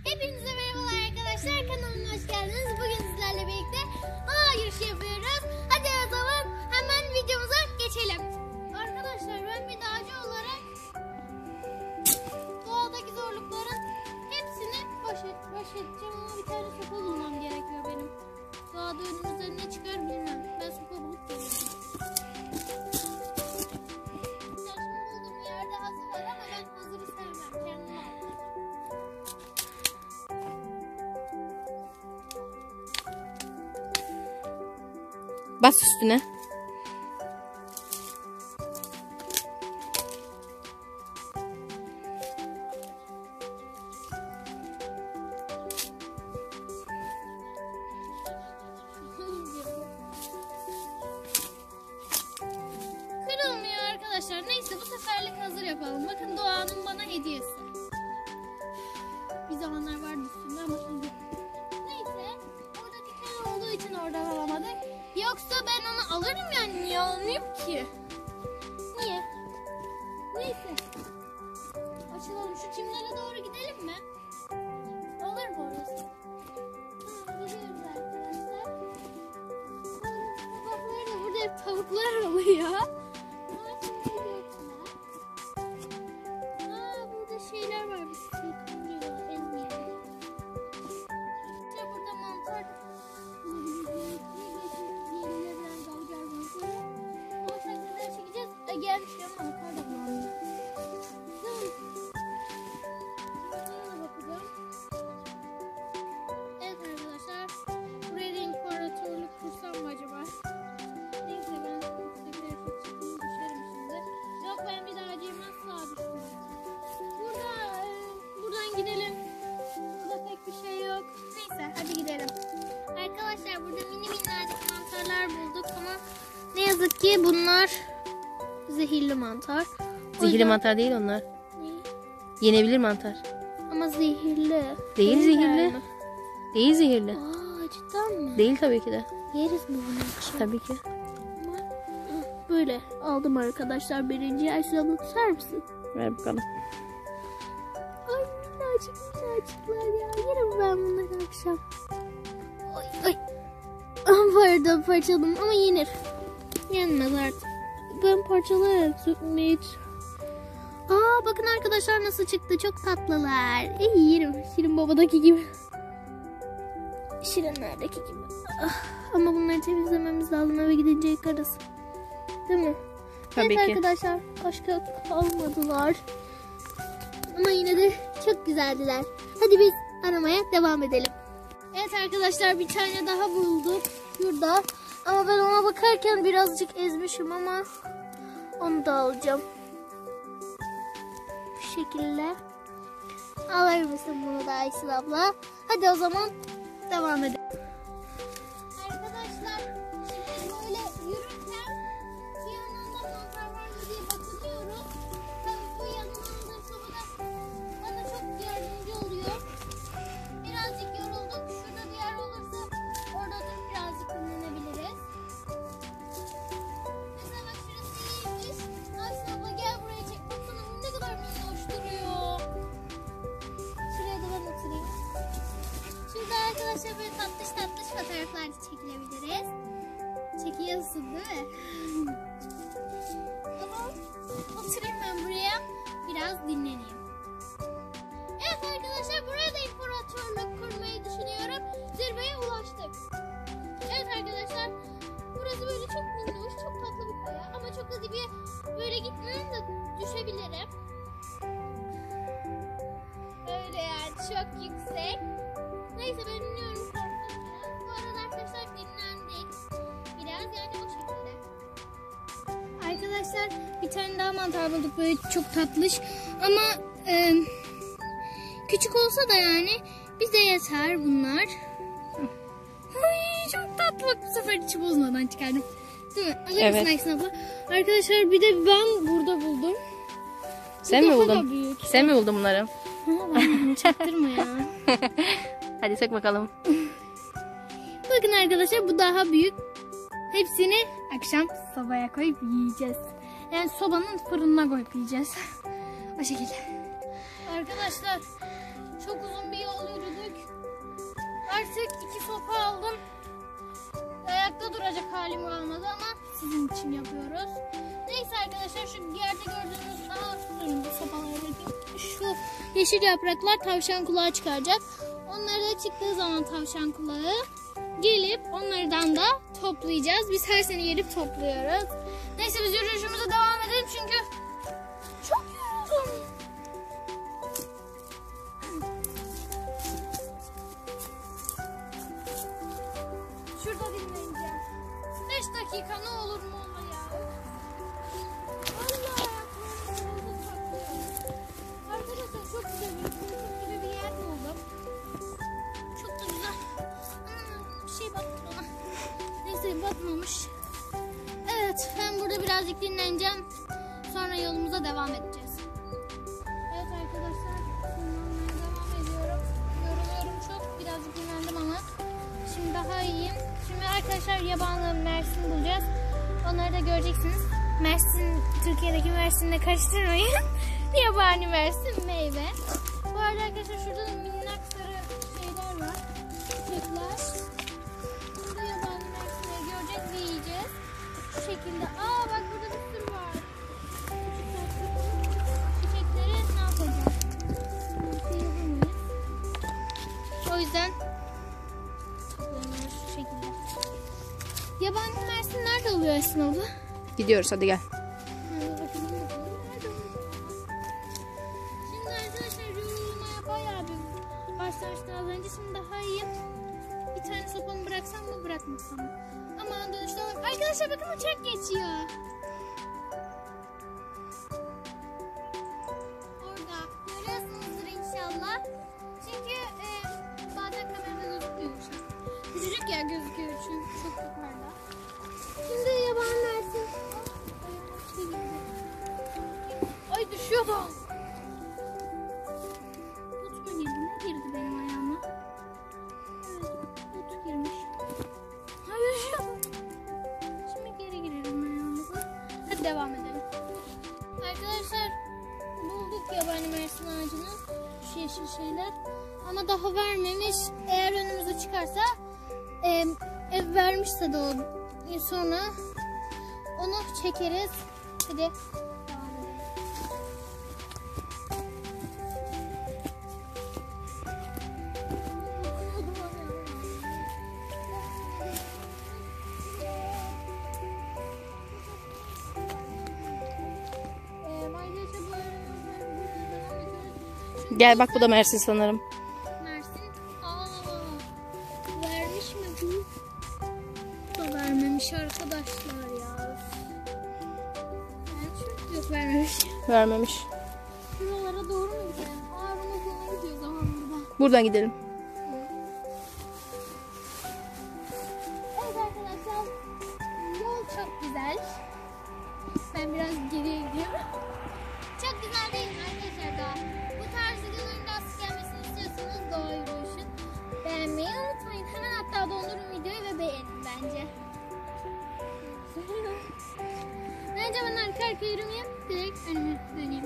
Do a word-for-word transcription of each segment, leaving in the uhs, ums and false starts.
Hepinize merhabalar arkadaşlar, kanalıma hoş geldiniz. Bugün sizlerle birlikte doğa yürüyüşü yapıyoruz. Hadi o zaman hemen videomuza geçelim. Arkadaşlar ben bir dağcı olarak doğadaki zorlukların hepsini baş, baş edeceğim ama bir tane sopa bulmam gerekiyor benim. Doğada önümüzde ne çıkar bilmem. Ben sopa bulup geliyorum. Bulduğum yerde hazır var ama ben hazırı sevmem. Kendim aldım. Bas üstüne. Kırılmıyor arkadaşlar. Neyse bu seferlik hazır yapalım. Bakın doğanın bana hediyesi. Bir zamanlar vardı üstünde ama şimdi. Neyse. Oradaki tel olduğu için oradan alamadık. Yoksa ben onu alırım yani. Niye almayayım ki? Niye? Neyse. Açılalım. Şu çimlere doğru gidelim mi? Olur mu orası? Tamam, gidiyoruz arkadaşlar. Babakları da burada hep tavuklar oluyor. Ama şimdi gidiyoruz. Aa, burada şeyler var. Bir şey tutuyor. En iyi. İşte burada mantar. Gelmişken mantar da bulalım. Evet arkadaşlar. Buraya da imparatorluk kursam mı acaba? Neyse ben tekrar çıkayım düşerim şimdi. Yok ben bir daha girmez sağa düşmem. Burada, e, buradan gidelim. Burada pek bir şey yok. Neyse hadi gidelim. Arkadaşlar burada mini minnacık mantarlar bulduk ama ne yazık ki bunlar zehirli mantar. Zehirli yüzden... mantar değil onlar. Ne? Yenebilir mantar. Ama zehirli. Değil Zehirler zehirli. Mi? Değil zehirli. Aa, cidden mi? Değil tabii ki de. Yeriz mi bunu akşam? Tabii ki. Böyle aldım arkadaşlar birinci. Ayşe abla tutar mısın? Ver bakalım. Ay minnacık minnacıklar ya. Yerim ben bunları akşam. Ay ay. Pardon parçaladım ama yenir. Yenmez artık. Ben parçalarım sütmeyi. Aa bakın arkadaşlar nasıl çıktı. Çok tatlılar. İyi yerim. Şirin babadaki gibi. Şirinlerdeki gibi. Ah, ama bunları temizlememiz lazım. Eve gidince yıkarız. Değil mi? Tabii evet ki. Arkadaşlar başka kalmadılar. Ama yine de çok güzeldiler. Hadi biz aramaya devam edelim. Evet arkadaşlar bir tane daha bulduk. Şurada. Ama ben ona bakarken birazcık ezmişim ama onu da alacağım. Bu şekilde. Alır mısın bunu da Ayşe abla? Hadi o zaman devam edelim. Arkadaşlar şimdi böyle yürürken bir yanında mantar var mı diye bakıyoruz. Tabii bu yanında sonra bana çok yardımcı oluyor. Birazcık yorulduk. Şurada bir yer olursa orada da birazcık dinlenebiliriz. Mesela bak şurası iyiymiş. Ayşe abla gel buraya çek. Baksana ne kadar minnoş duruyor. Şuraya da ben oturayım. Şurada arkadaşlar böyle tatlış tatlış fotoğraflar da çekilebiliriz. Çekiyorsun değil mi? Tamam. Oturayım ben buraya. Biraz dinleneyim. Evet arkadaşlar buraya da imparatorluk kurmayı düşünüyorum. Zirveye ulaştık. Evet arkadaşlar burası böyle çok minnoş, çok tatlı bir kaya. Ama çok da dibe böyle gitmeden de düşebilirim. Öyle yani çok yüksek. Neyse ben iniyorum korktum biraz. Bu arada arkadaşlar dinlendik. Biraz yani o şekilde. Arkadaşlar bir tane daha mantar bulduk böyle çok tatlış. Ama e, küçük olsa da yani bize yeter bunlar. Ay çok tatlı bak bu sefer içi bozmadan çıkardım. Değil mi? Alır evet. mısın Ayşe abla? Arkadaşlar bir de ben burada buldum. Sen mi buldun? Sen mi buldun bunları? Ha, çaktırma ya. Hadi sök bakalım. Bakın arkadaşlar bu daha büyük. Hepsini akşam sobaya koyup yiyeceğiz. Yani sobanın fırınına koyup yiyeceğiz. O şekilde. Arkadaşlar çok uzun bir yol yürüdük. artık iki sopa aldım. Ayakta duracak halim kalmadı ama sizin için yapıyoruz. Neyse arkadaşlar, şu yerde gördüğünüz daha durun, bu sopaları bırakayım. Şu yeşil yapraklar tavşan kulağı çıkaracak. Onları da çıktığı zaman tavşan kulağı gelip onlardan da toplayacağız. Biz her sene gelip topluyoruz. Neyse biz yürüyüşümüze devam edelim çünkü çok yoruldum. Şurada dinleneceğim. beş dakika ne olur mu olur ya. Allah arkadaşlar, çok güzel bir kumluk gibi bir yer buldum. Çok da güzel. Ana, bir şey battı bana. Neyse batmamış. Evet, ben burada birazcık dinleneceğim. Sonra yolumuza devam edeceğiz. Evet arkadaşlar, dinlenmeye devam ediyorum. Yoruluyorum çok. Birazcık dinlendim ama şimdi daha iyiyim. Şimdi arkadaşlar yabani Mersin bulacağız. Onları da göreceksiniz. Mersin, Türkiye'deki Mersin'le karıştırmayın. Yabani Mersin meyve. Bu arada arkadaşlar şurada da minnak sarı şeyler var. Çiçekler. Burada yabani Mersin'leri göreceğiz ve yiyeceğiz. Şu şekilde. Aa bak, burada bir sürü var. Çiçekleri ne yapacağız? Şey yapamayız. O yüzden toplanıyoruz şu şekilde. Yabani Mersin nerede oluyor Esin abla? Gidiyoruz, hadi gel. Şimdi arkadaşlar yorulmaya bayağı bir başlamıştı az önce. Şimdi daha iyi. Bir tane sopamı bıraksam mı bırakmasam mı? Aman dönüşte alalım. Arkadaşlar bakın, uçak geçiyor. Orada. Görüyorsunuzdur inşallah. Çünkü e, bazen kamerada gözükmüyor uçak. Küçücük yer gözüküyor çünkü çok yukarıda. Şimdi yabani Mersin. Ay düşüyordu. Tut mu girdi? Ne girdi benim ayağıma? Evet, tut girmiş. Hayır düşüyordu. Şimdi geri girelim ayağımıza. Hadi devam edelim. Arkadaşlar bulduk yabani Mersin ağacını. Şu yeşil şeyler. Ama daha vermemiş. Eğer önümüze çıkarsa e, ev vermişse de o sonra onu çekeriz. Hadi devam edelim. Gel bak, bu da Mersin sanırım. Mersin. Aa, vermiş mi bu? Da vermemiş arkadaşlar ya. Yani yok, vermemiş. Vermemiş. Şuralara doğru mu gidelim? Aa, Ramazan'a gidiyor zaman burada. Buradan gidelim. Evet arkadaşlar, yol çok güzel. Ben biraz geriye gidiyorum. Çok güzel değil mi arkadaşlar daha? Bu tarz videoların daha sık gelmesini istiyorsanız doğa yürüyüşün beğenmeyi unutmayın. Hemen hatta dondurun videoyu ve beğenin bence. Bence ben arka arka yürümeyeyim. Direkt önüme döneyim.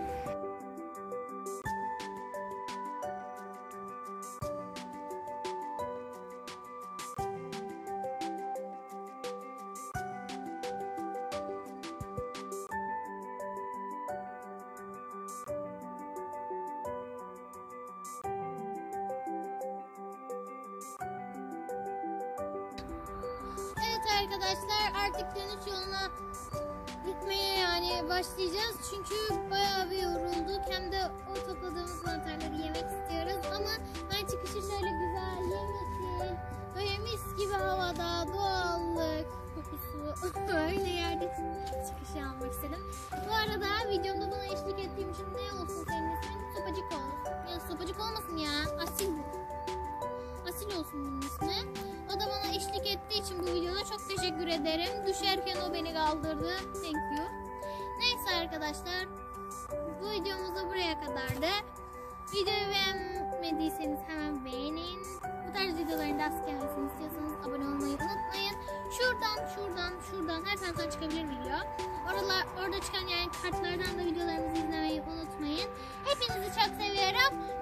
Evet arkadaşlar, artık dönüş yoluna gitmeye yani başlayacağız. Çünkü bayağı bir yorulduk. Hem de o topladığımız mantarları yemek istiyoruz. Ama ben çıkışı şöyle güzel, yemyeşil, böyle mis gibi havada, doğallık kokusu öyle yerde çıkışı almak istedim. Bu arada videomda bana eşlik ettiğim için ne olsun senin ismin? Sopacık olsun. Ya sopacık olmasın ya. Asil bu. Asil olsun bunun ismi. O da bana eşlik ettiği için bu videoda çok teşekkür ederim. Düşerken o beni kaldırdı. Thank you. Neyse arkadaşlar, bu videomuz da buraya kadardı. Videoyu beğenmediyseniz hemen beğenin. Bu tarz videoların da sık gelmesini istiyorsanız abone olmayı unutmayın. Şuradan, şuradan, şuradan her taraftan çıkabilir video. Oralar, orada çıkan yani kartlardan da videolarımızı izlemeyi unutmayın. Hepinizi çok seviyorum.